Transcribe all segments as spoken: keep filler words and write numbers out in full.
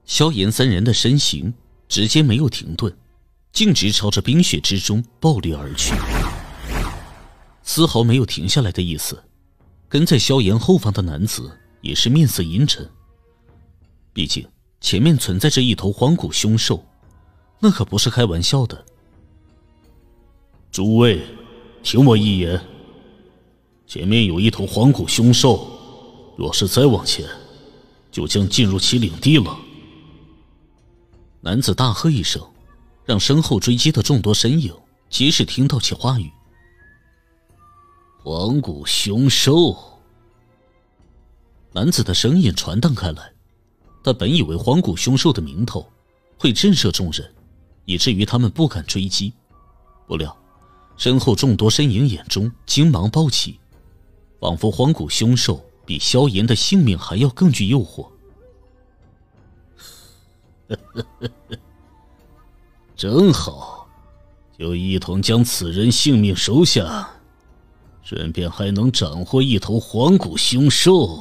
萧炎三人的身形直接没有停顿，径直朝着冰雪之中暴掠而去，丝毫没有停下来的意思。跟在萧炎后方的男子也是面色阴沉，毕竟前面存在着一头黄骨凶兽，那可不是开玩笑的。 诸位，听我一言，前面有一头黄骨凶兽，若是再往前，就将进入其领地了。 男子大喝一声，让身后追击的众多身影皆是听到其话语。 黄骨凶兽。 男子的声音传荡开来，他本以为黄骨凶兽的名头会震慑众人，以至于他们不敢追击，不料身后众多身影眼中惊芒暴起，仿佛黄骨凶兽比萧炎的性命还要更具诱惑。 正好，就一同将此人性命收下，顺便还能斩获一头黄骨凶兽。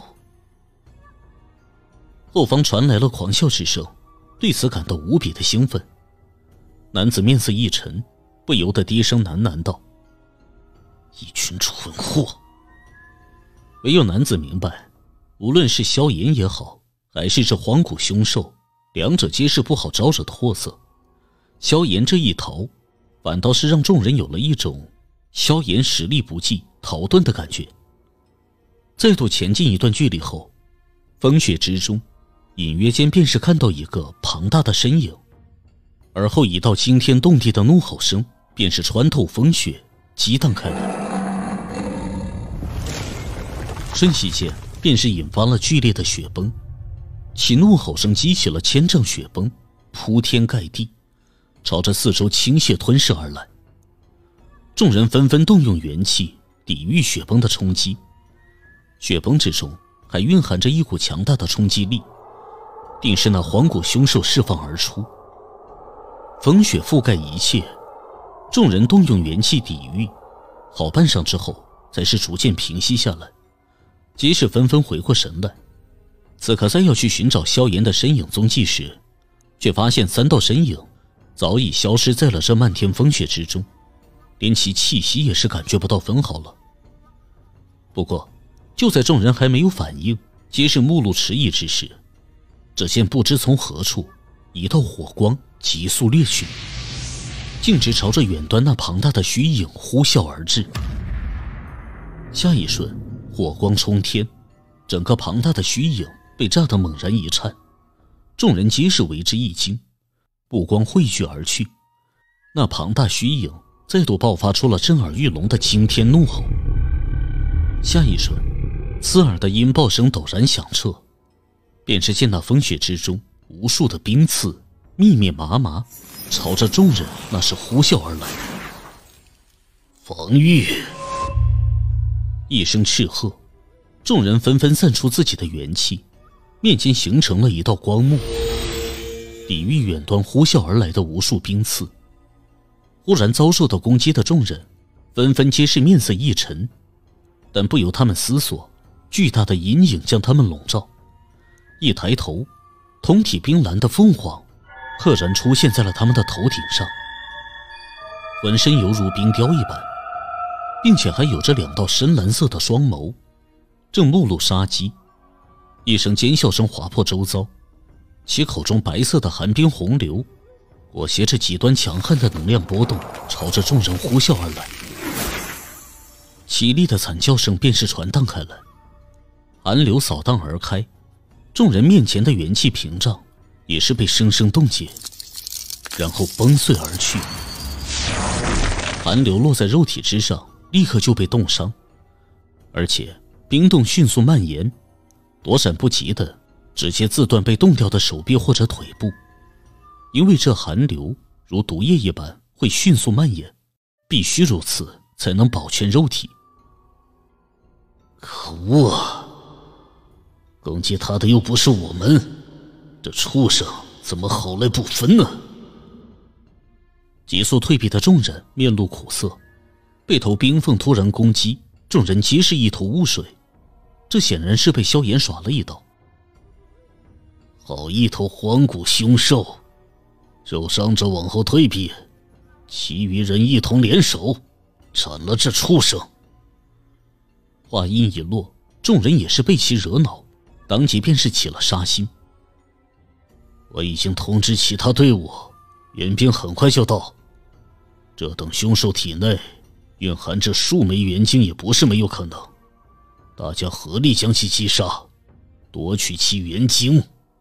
后方传来了狂笑之声，对此感到无比的兴奋。男子面色一沉，不由得低声喃喃道： 一群蠢货。 唯有男子明白，无论是萧炎也好，还是这黄骨凶兽，两者皆是不好招惹的货色。萧炎这一逃，反倒是让众人有了一种萧炎实力不济逃遁的感觉。再度前进一段距离后，风雪之中隐约间便是看到一个庞大的身影，而后一道惊天动地的怒吼声便是穿透风雪激荡开来，瞬息间便是引发了剧烈的雪崩。其怒吼声激起了千丈雪崩，铺天盖地，朝着四周倾泻吞噬而来。众人纷纷动用元气抵御雪崩的冲击，雪崩之中还蕴含着一股强大的冲击力，定是那黄骨凶兽释放而出。风雪覆盖一切，众人动用元气抵御，好半晌之后才是逐渐平息下来，皆是纷纷回过神来。此刻再要去寻找萧炎的身影踪迹时，却发现三道身影早已消失在了这漫天风雪之中，连其气息也是感觉不到分毫了。不过就在众人还没有反应，皆是目露迟疑之时，只见不知从何处一道火光急速掠去，径直朝着远端那庞大的虚影呼啸而至。下一瞬，火光冲天，整个庞大的虚影被炸得猛然一颤，众人皆是为之一惊，目光汇聚而去。那庞大虚影再度爆发出了震耳欲聋的惊天怒吼。下一瞬，刺耳的音爆声陡然响彻，便是见那风雪之中无数的冰刺密密麻麻，朝着众人那是呼啸而来。 防御！ 一声斥喝，众人纷纷散出自己的元气，面前形成了一道光幕，抵御远端呼啸而来的无数冰刺。忽然遭受到攻击的众人纷纷皆是面色一沉，但不由他们思索，巨大的阴影将他们笼罩。一抬头，通体冰蓝的凤凰赫然出现在了他们的头顶上，浑身犹如冰雕一般，并且还有着两道深蓝色的双眸，正目露杀机。一声尖笑声划破周遭，其口中白色的寒冰洪流裹挟着极端强悍的能量波动，朝着众人呼啸而来。凄厉的惨叫声便是传荡开来，寒流扫荡而开，众人面前的元气屏障也是被生生冻结，然后崩碎而去。寒流落在肉体之上，立刻就被冻伤，而且冰冻迅速蔓延，躲闪不及的直接自断被冻掉的手臂或者腿部。因为这寒流如毒液一般会迅速蔓延，必须如此才能保全肉体。 可恶！攻击他的又不是我们，这畜生怎么好赖不分呢？ 急速退避的众人面露苦涩，被头冰凤突然攻击，众人皆是一头雾水，这显然是被萧炎耍了一刀。 好一头黄骨凶兽，受伤者往后退避，其余人一同联手斩了这畜生。 话音一落，众人也是被其惹恼，当即便是起了杀心。 我已经通知其他队伍，援兵很快就到。这等凶兽体内蕴含着数枚元晶也不是没有可能，大家合力将其击杀，夺取其元晶。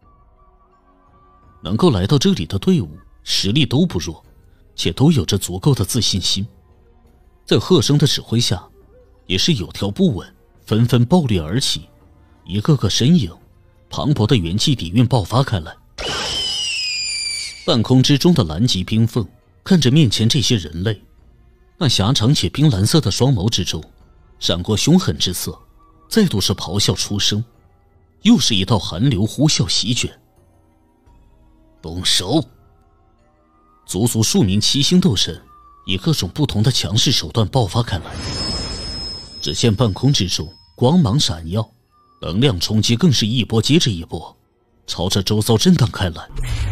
能够来到这里的队伍实力都不弱，且都有着足够的自信心，在贺生的指挥下，也是有条不紊，纷纷爆裂而起，一个个身影，磅礴的元气底蕴爆发开来。半空之中的蓝级冰凤看着面前这些人类，那狭长且冰蓝色的双眸之中闪过凶狠之色，再度是咆哮出声，又是一道寒流呼啸席卷。 动手！ 足足数名七星斗神以各种不同的强势手段爆发开来。只见半空之中光芒闪耀，能量冲击更是一波接着一波，朝着周遭震荡开来。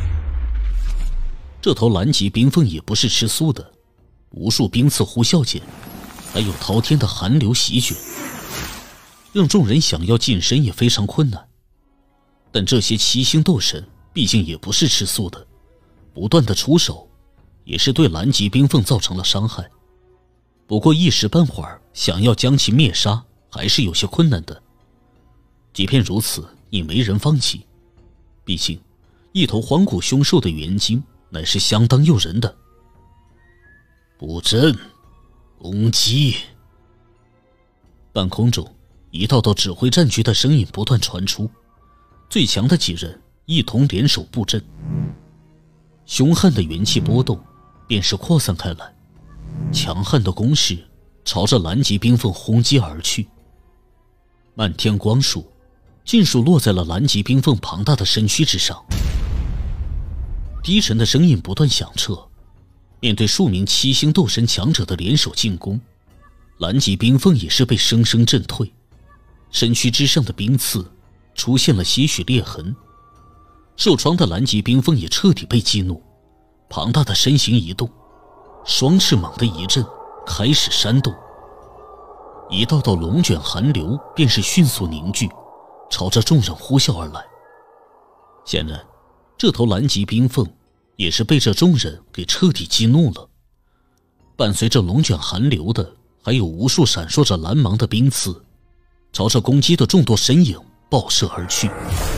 这头蓝级冰凤也不是吃素的，无数冰刺呼啸间，还有滔天的寒流席卷，让众人想要近身也非常困难。但这些七星斗神毕竟也不是吃素的，不断的出手，也是对蓝级冰凤造成了伤害。不过一时半会儿想要将其灭杀，还是有些困难的。即便如此，也没人放弃，毕竟一头黄骨凶兽的元晶乃是相当诱人的。 布阵，攻击！ 半空中，一道道指挥战局的声音不断传出，最强的几人一同联手布阵。凶悍的元气波动便是扩散开来，强悍的攻势朝着蓝级冰凤轰击而去。漫天光束尽数落在了蓝级冰凤庞大的身躯之上。低沉的声音不断响彻，面对数名七星斗神强者的联手进攻，蓝级冰凤也是被生生震退，身躯之上的冰刺出现了些许裂痕。受创的蓝级冰凤也彻底被激怒，庞大的身形一动，双翅猛地一震，开始扇动。一道道龙卷寒流便是迅速凝聚，朝着众人呼啸而来。显然这头蓝级冰凤也是被这众人给彻底激怒了。伴随着龙卷寒流的还有无数闪烁着蓝芒的冰刺，朝着攻击的众多身影爆射而去。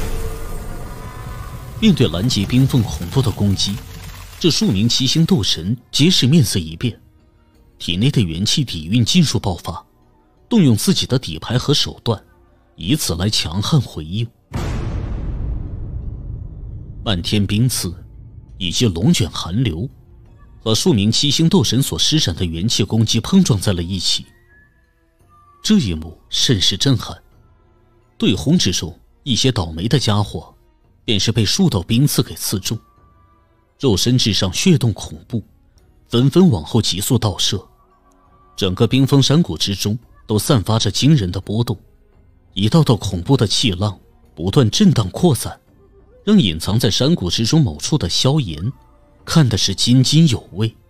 面对蓝级冰凤恐怖的攻击，这数名七星斗神皆是面色一变，体内的元气底蕴尽数爆发，动用自己的底牌和手段，以此来强悍回应。漫天冰刺以及龙卷寒流和数名七星斗神所施展的元气攻击碰撞在了一起，这一幕甚是震撼。对轰之中，一些倒霉的家伙便是被数道冰刺给刺中，肉身之上血洞恐怖，纷纷往后急速倒射。整个冰封山谷之中都散发着惊人的波动，一道道恐怖的气浪不断震荡扩散，让隐藏在山谷之中某处的萧炎看的是津津有味。